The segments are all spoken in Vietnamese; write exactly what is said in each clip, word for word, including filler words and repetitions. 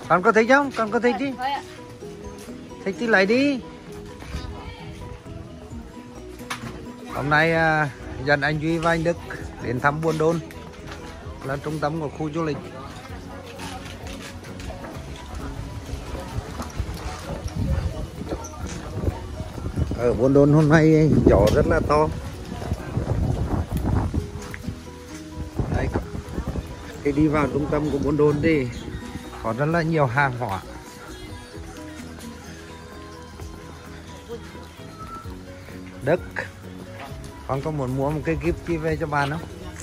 Con có thích không? Con có thích đi. Thích thì lấy đi. Hôm nay à, dẫn anh Duy và anh Đức đến thăm Buôn Đôn, là trung tâm của khu du lịch. Ở Buôn Đôn hôm nay gió rất là to. Đây, khi đi vào trung tâm của Buôn Đôn thì có rất là nhiều hàng hóa. Đức, con có muốn mua một cái gift chi về cho bạn không?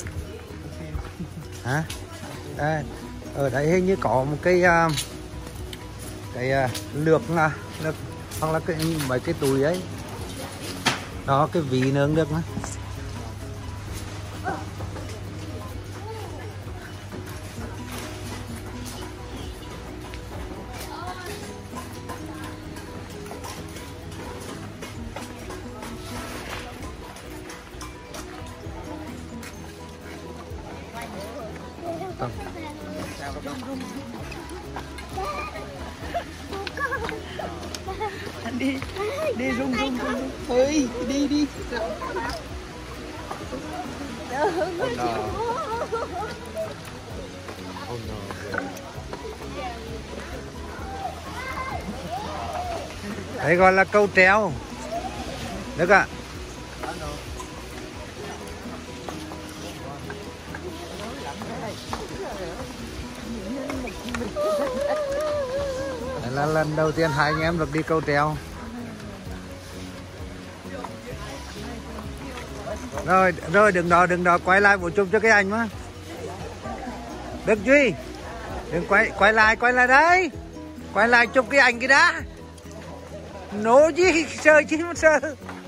Hả? Đây, ở đây hình như có một cái uh, cái uh, lược là lược, hoặc là cái mấy cái túi ấy. Đó, cái vị nướng được nữa. Anh đi đi rung rung rung ơi đi đi Oh no. Oh no. Đấy gọi là câu treo. Được ạ. Đây là lần đầu tiên hai anh em được đi câu treo. Rồi, rồi đừng đó, đừng đó, quay lại bộ chụp cho cái ảnh mà. Đức Duy, đừng quay, quay lại, quay lại đây. Quay lại chụp cái ảnh kia đã. Nổ gì, sợ chi mà sợ.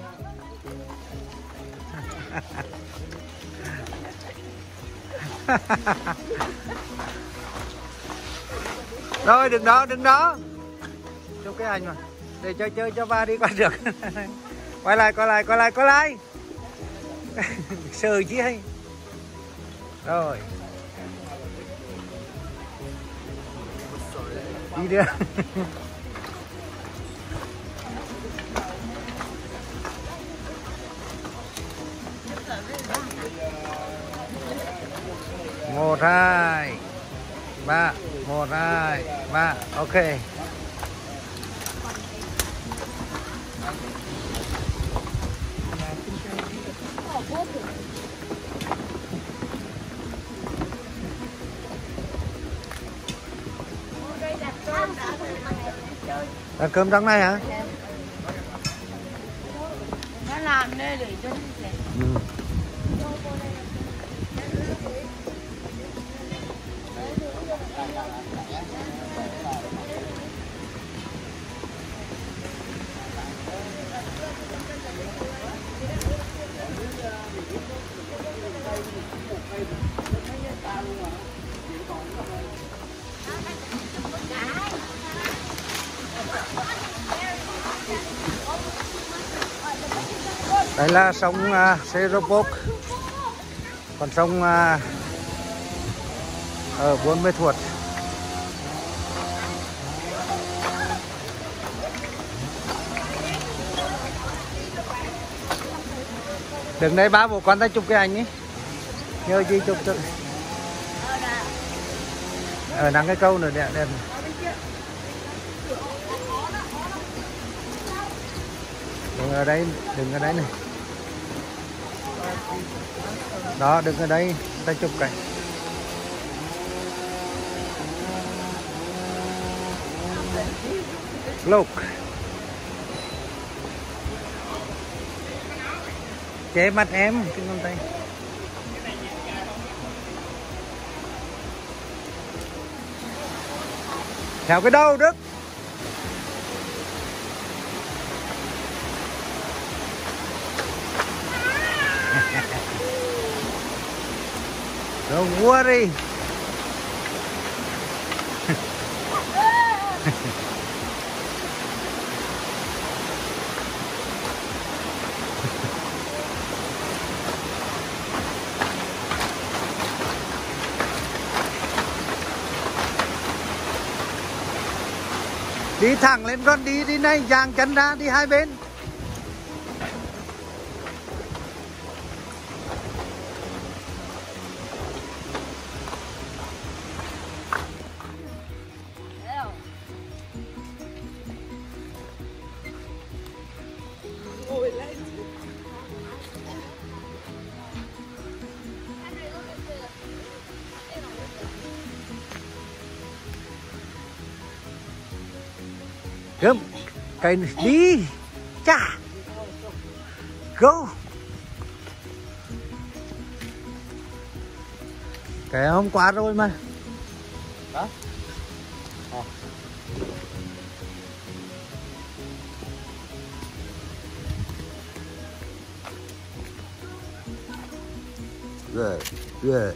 Rồi, đừng đó, đừng đó. Chụp cái ảnh mà. Để chơi chơi cho ba đi qua được. Quay lại, quay lại, quay lại, quay lại. Sợ chứ hay. Rồi. Đi được. Một hai ba, một hai ba, ok. Ăn cơm trong này hả? nó làm đây để cho Ừ. Đây là sông uh, Seropok, còn sông uh, ở Buôn Mê Thuột. Đứng đây ba bố con ta chụp cái ảnh ấy, nhớ gì chụp chụp. Ở nắng cái câu nữa đẹp đẹp. Đừng ở đây, đừng ở đây này. Đó, đừng ở đây, ta chụp cảnh. Look. Che mặt em, cái ngón tay. Theo cái đâu Đức. Don't worry. Đi thẳng lên con, đi đi này, dang chân ra, đi hai bên. Ngồi lên. Gớm, cây đi, chà, go. Cái hôm qua rồi mà. Hả? À. Good, good.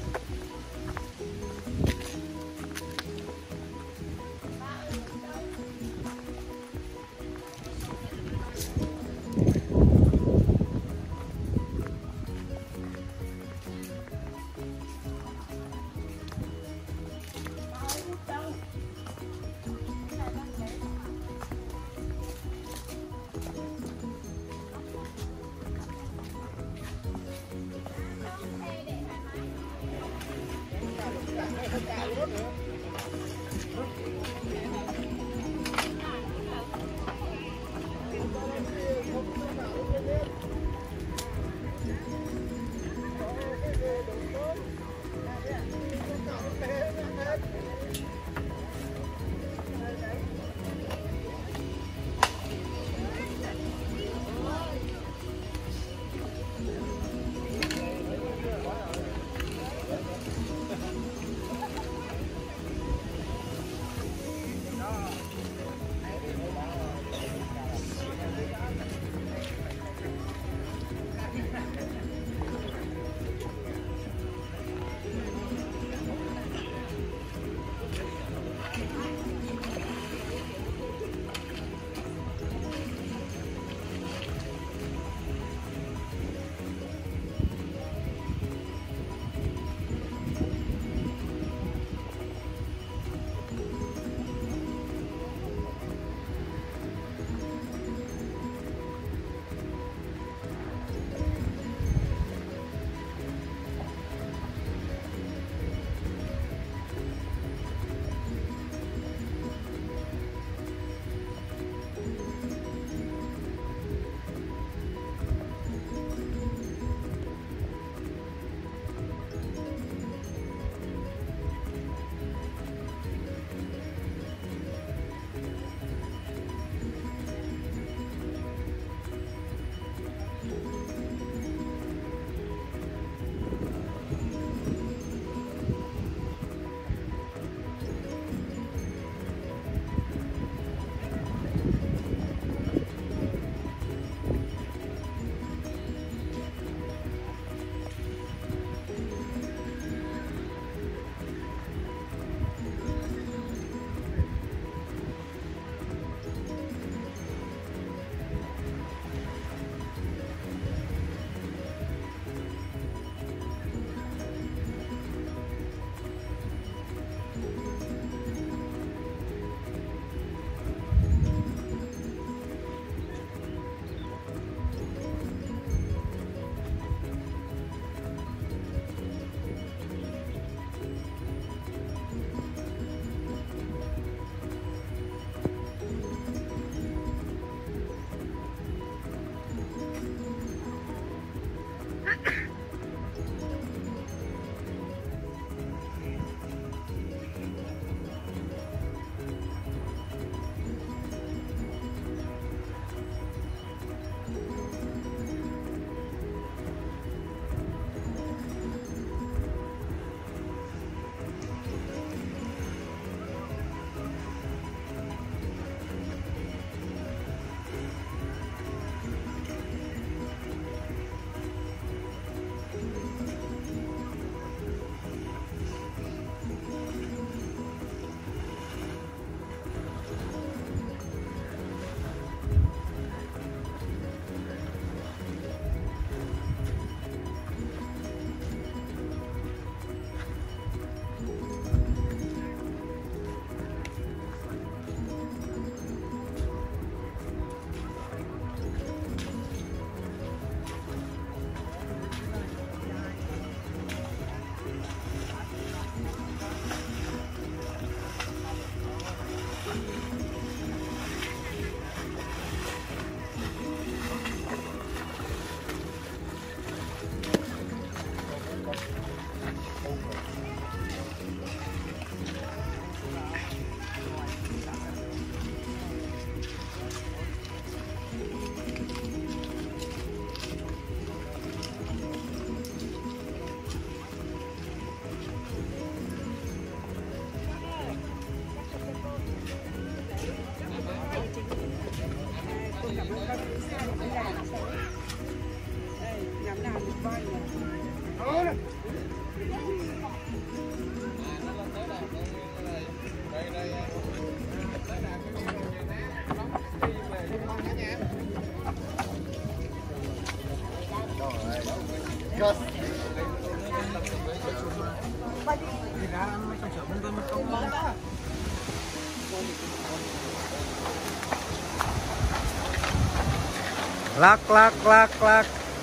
Lắc lắc lắc lắc.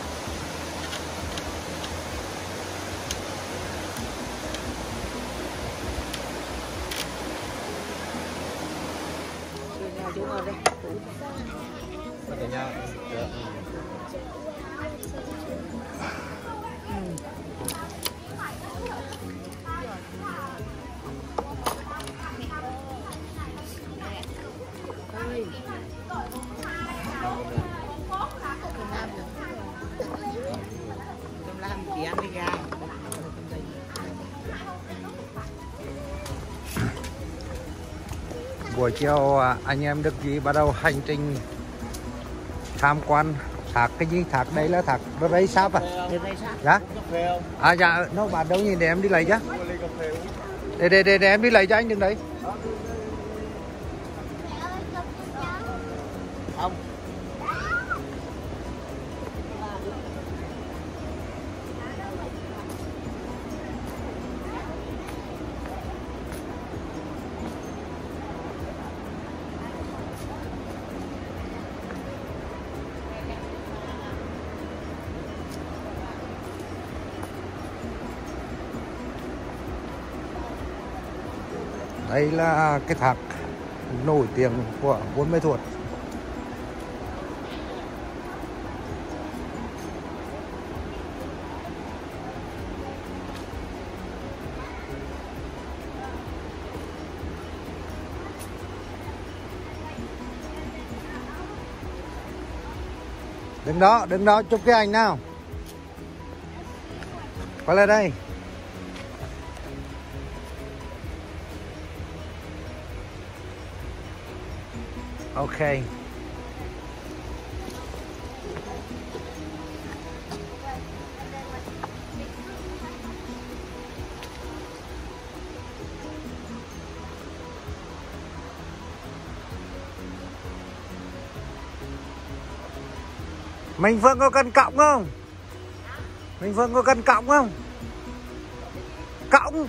Chú ngồi đây. Cả nhà. Buổi chiều anh em Đức Duy bắt đầu hành trình tham quan thác cái gì, thác đây là thác Rây Sáp à? Dạ? À dạ, nó bạn đâu nhìn để em đi lấy chứ. Để, để, để, để em đi lấy cho anh đừng đấy. Không. Đây là cái thác nổi tiếng của Buôn Mê Thuột. Đứng đó, đứng đó chụp cái ảnh nào. Quay lại đây. Ok. Mình Phương có cần cọng không? Mình Phương có cần cọng không? Cọng.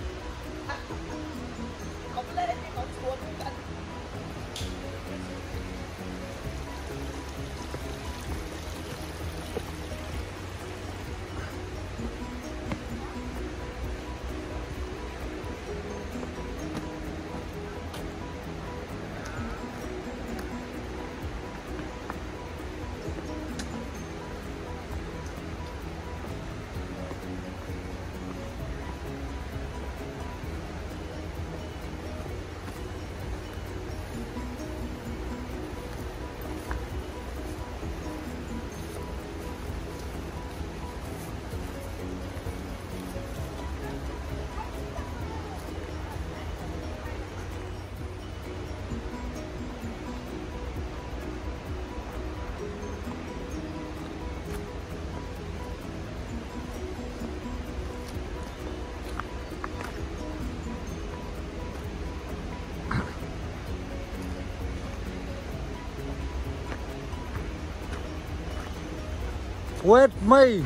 With me.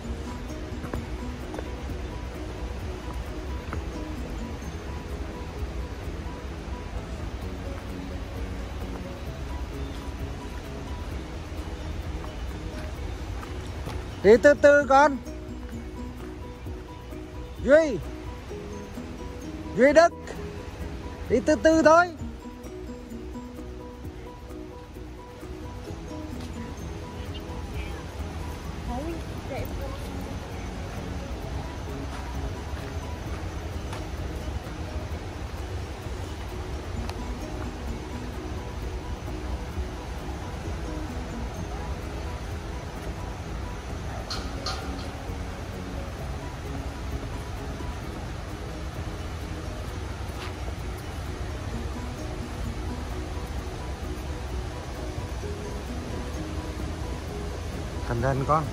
Đi từ từ con. Duy. Duy Đức. Đi từ từ thôi. Cẩn thận con.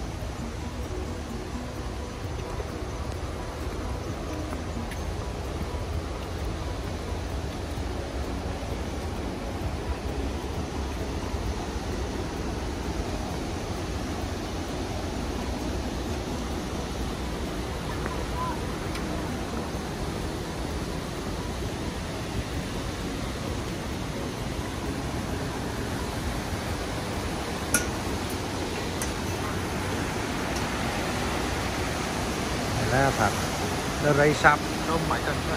rây sập. Không phải cần phải.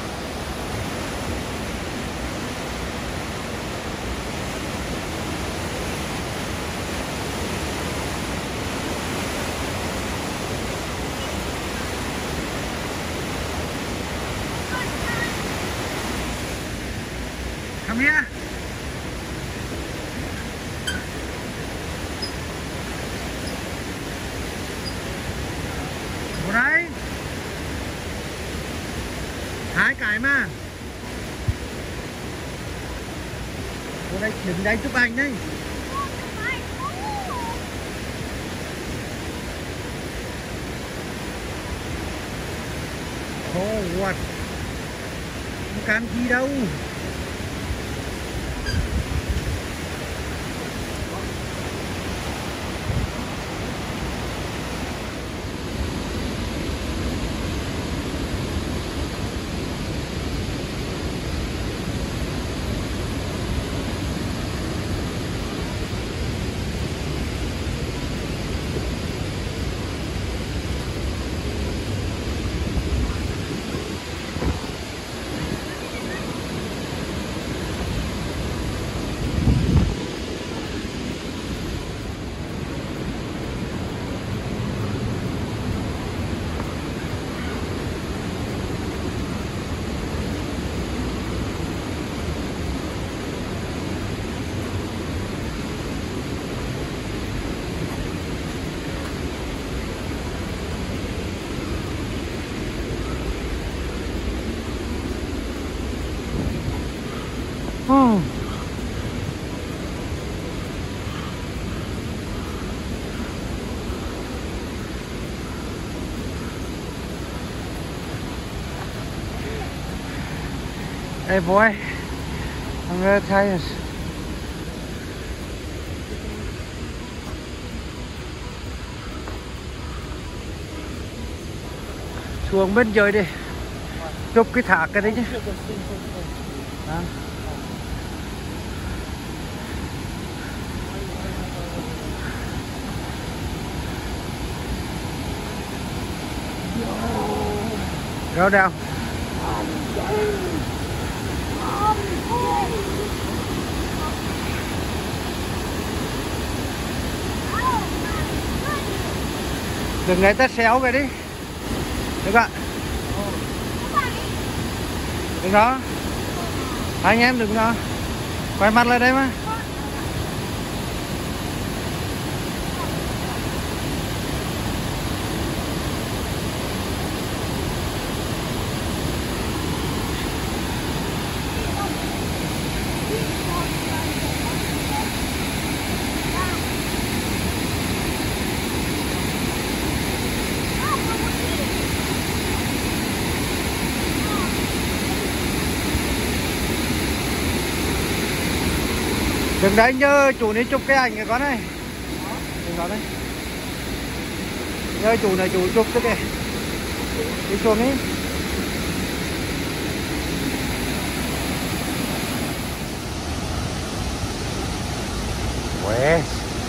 Come here. Vô đây. Hai cái mà. Vô đây, đứng đây chụp ảnh đây. Oh, what? Không can chi đâu. Oh. Hey boy, I'm very tired. Xuống bên dưới đi, chụp cái thác cái đấy chứ. Đó. Go down. Đừng để ta xéo về đi. Được ạ. Đừng đó. Hai anh em đừng đó. Quay mặt lại đây mà. Đừng đấy nhớ chủ này chụp cái ảnh này con này. Đừng đó đấy. Nhớ chủ này chủ chụp cái kìa. Đi xuống đi. Quê.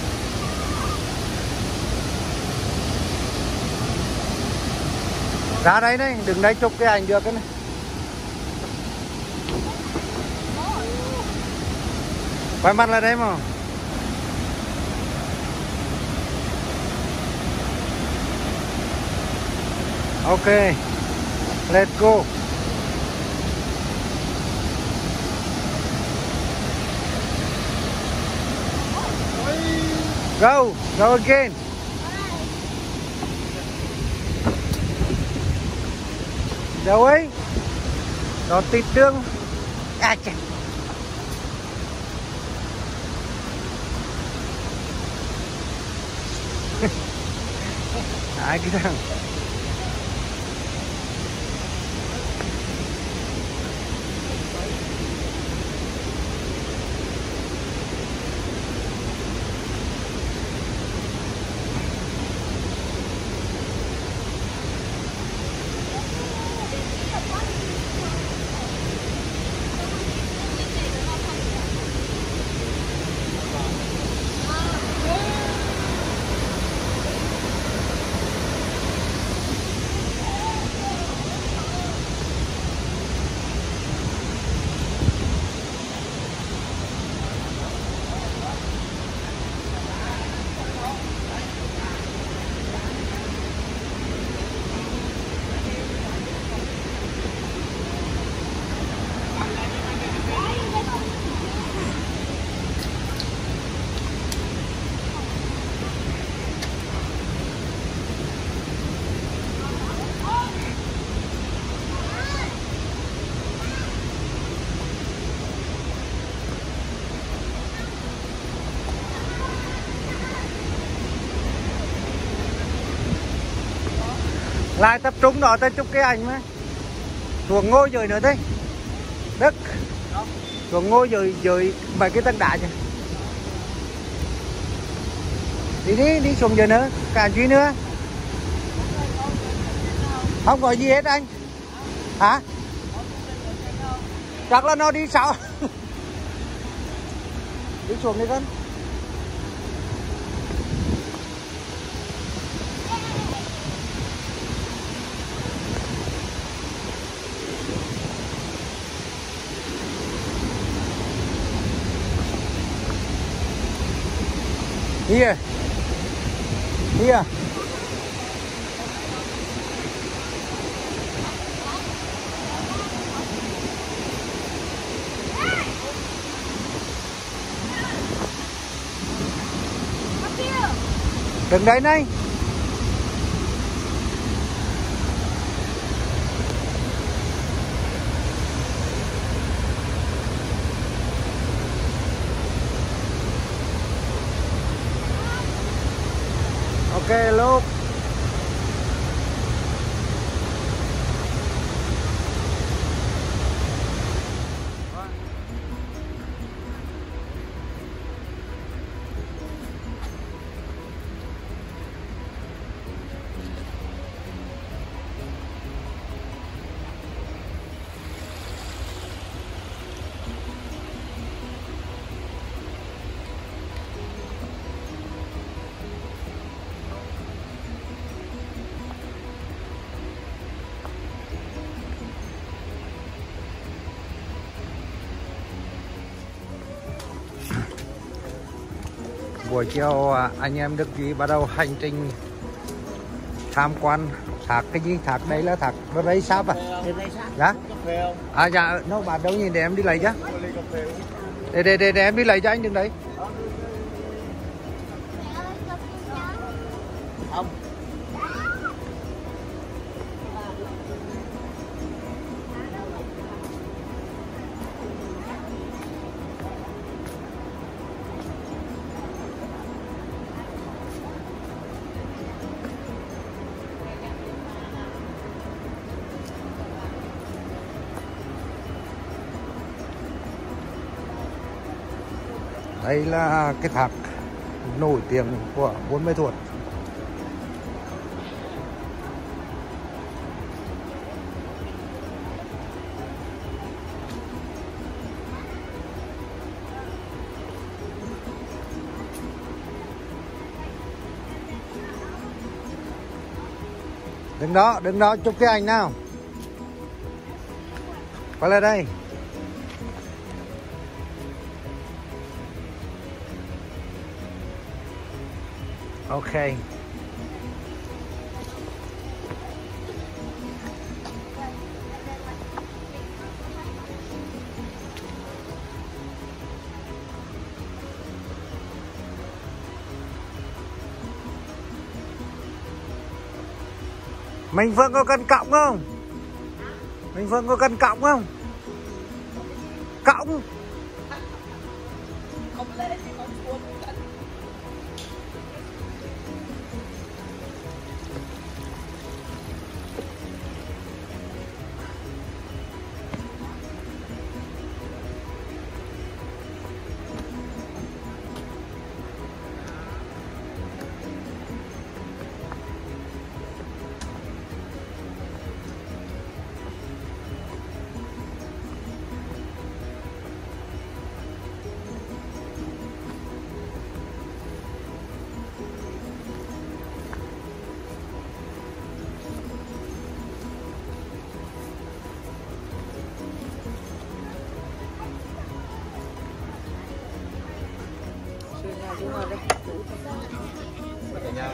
Ra đây đấy, đừng đấy chụp cái ảnh được cái này. Quay mặt lại đây mà. Ok. Let's go. Go. Go again. Đâu ấy? Đó tịt đường. À chà. Hai cái thằng. Lại tập trung đó ta chụp cái ảnh mà. Xuống ngồi dưới nữa đấy. Đức. Xuống ngồi dưới dưới mấy cái tầng đá chứ. Đi đi, đi xuống dưới nữa, cả Duy nữa. Không có gì hết anh. Hả? Chắc là nó đi sau. Đi xuống đi con. Here. Here. Đừng đấy này. Ok lúc. Buổi chiều anh em Đức Duy bắt đầu hành trình tham quan thác cái gì? Thác đây là thác Rây Sáp à? Dạ? À dạ, nó bạn đâu nhìn để em đi lấy chứ. Để, để, để, để em đi lấy cho anh đừng đấy. Không. Đây là cái thác nổi tiếng của Buôn Mê Thuột. Đứng đó, đứng đó chụp cái ảnh nào. Quay lại đây. Ok. Mình Phương có cần cộng không? Mình Phương có cần cộng không? Cộng. Không lên thì không xuống. Cả nhà.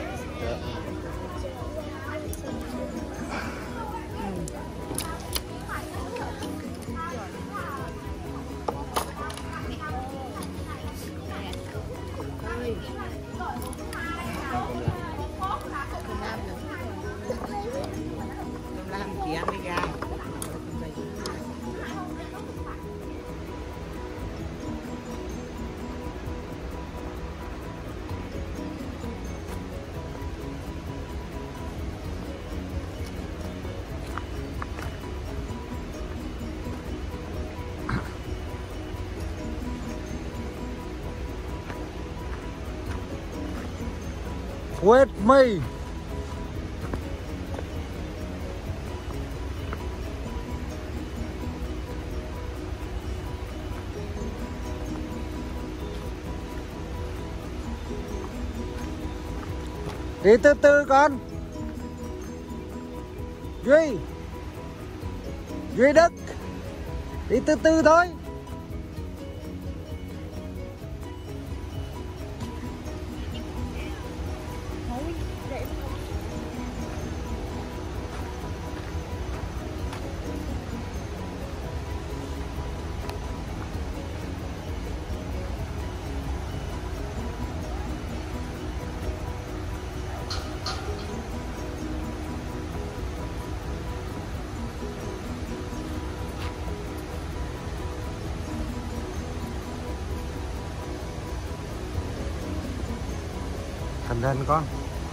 Làm kia đi ra. With me. Đi từ từ con. Duy. Duy Đức. Đi từ từ thôi. Cẩn thận con.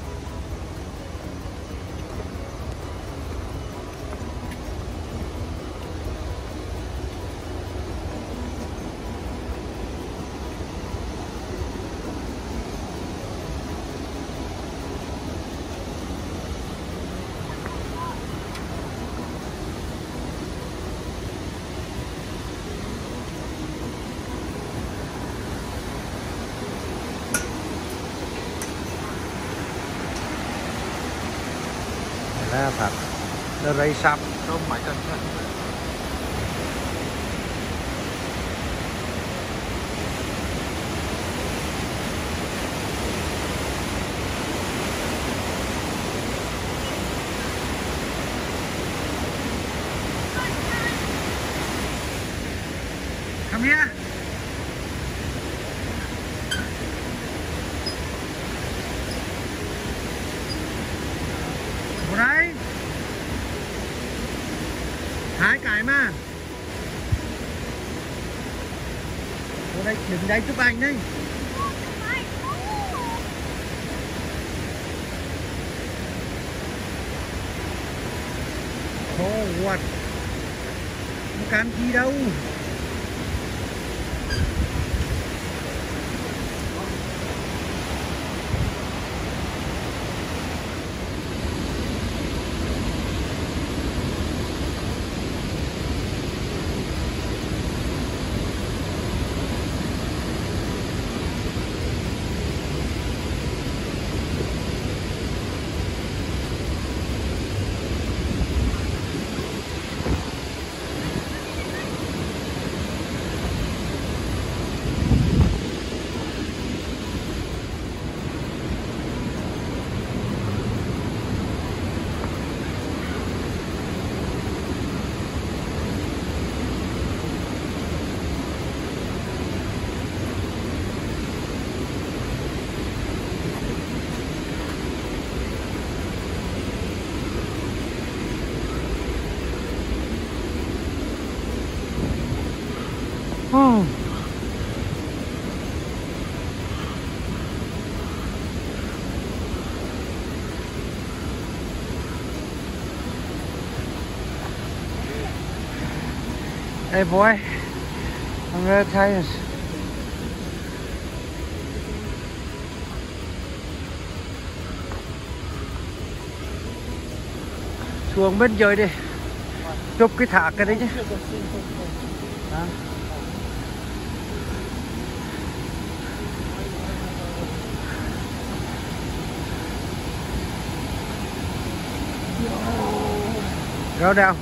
Là thật. Nó rây sắp. Không phải cẩn thận. Come here. Một đấy. Hai cái mà. Một đây, đứng đây chụp ảnh đây. Oh, what? Không can gì đâu. Oh. Hey boy, I'm gonna tell you. Xuống bên dưới đi, chụp cái thác cái đấy chứ. Hả? Go down.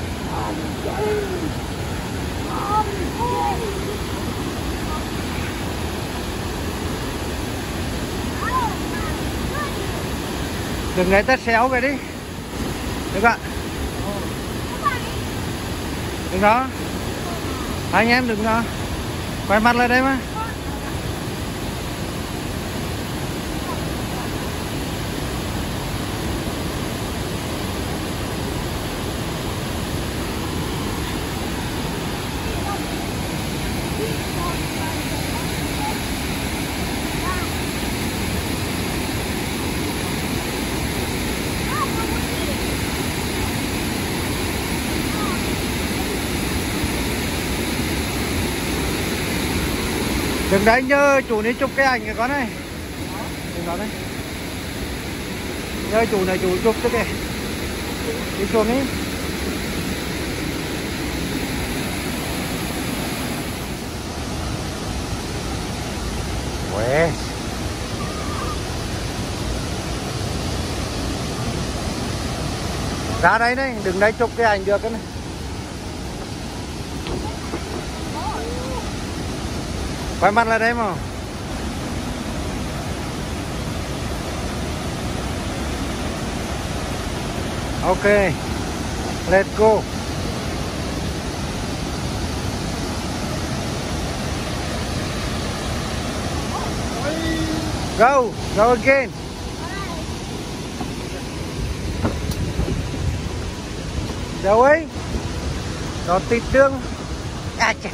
Đừng để tát xéo về đi. Được ạ. Đừng đó. Hai anh em đừng đó. Quay mặt lại đây mà. Đừng đấy nhớ chủ đi chụp cái ảnh kìa con này. Đừng đó đây. Nhớ chủ này chủ chụp cho kìa. Đi xuống đi. Quẹ. Ra đây này, đừng đây chụp cái ảnh được cái này. Quay mặt lại đây mà. Ok, let's go. Go, go again. Đâu ấy? Nó tịt đường. À chà.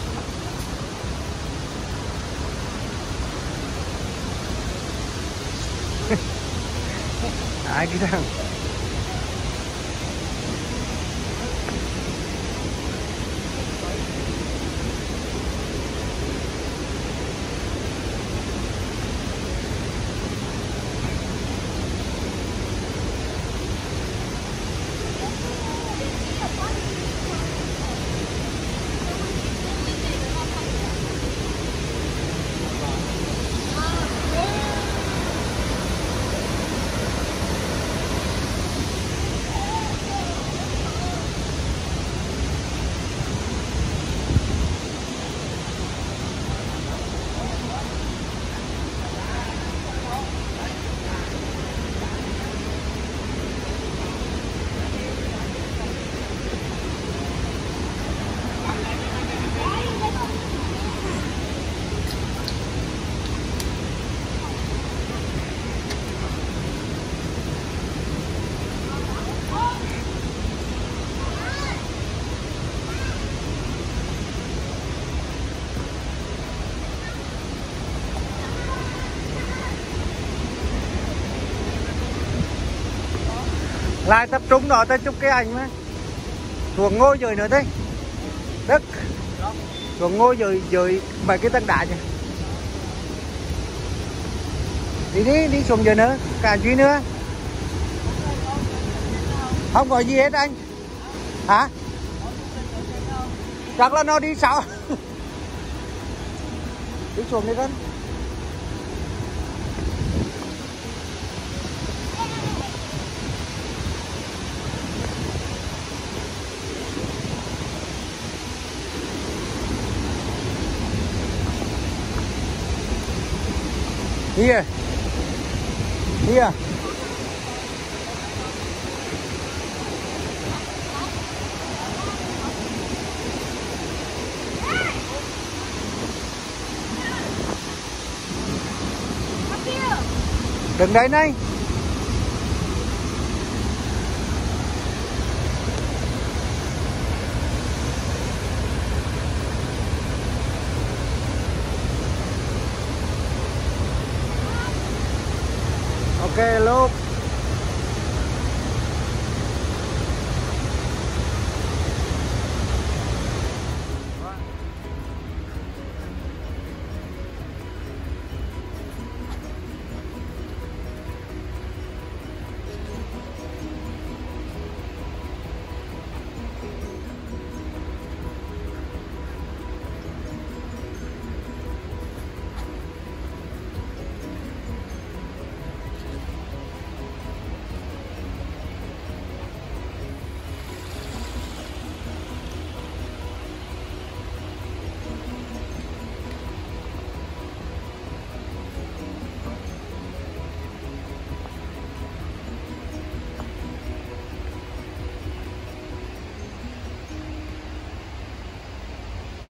Ai cái thằng. Lại tập trung đó ta chụp cái ảnh mà. Xuống ngôi dưới nữa đấy. Đức. Xuống ngôi dưới dưới mấy cái tầng đá chứ. Đi đi, đi xuống dưới nữa. Cả Duy nữa. Không có gì hết anh. Hả? Chắc là nó đi sao? Đi xuống đi con. Here. Here. Đừng đấy này. Ok, lúc